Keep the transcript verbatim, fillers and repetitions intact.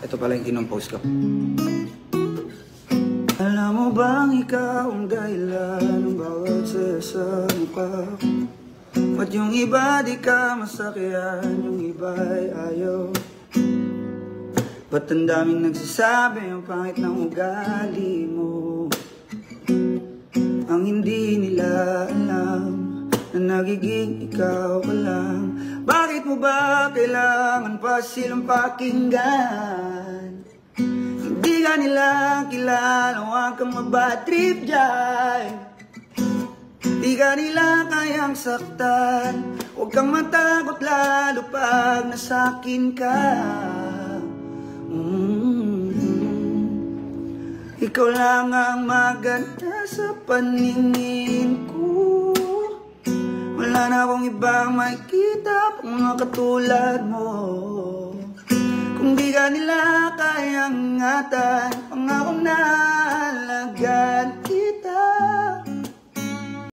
Ito pala yung kinompose ko. Alam mo bang ikaw ang dahilan ng bawat saya sa mukha ko? Ba't yung iba di ka masakyan, yung iba ay ayaw? Ba't ang daming nagsasabi ang pangit ng ugali mo? Ang hindi nila alam na nagiging ikaw ka lang. Bakit mo ba kailangan pa silang pakinggan? Hindi ka nila kilala, huwag kang mabad trip dyan. Di ka nila kayang saktan, huwag kang matakot lalo pag nasakin ka. mm-hmm. Ikaw lang ang maganda sa paningin ko. Wala na akong ibang makikita pang mga katulad mo. Kung di ka nila kayang ingatan, pangako na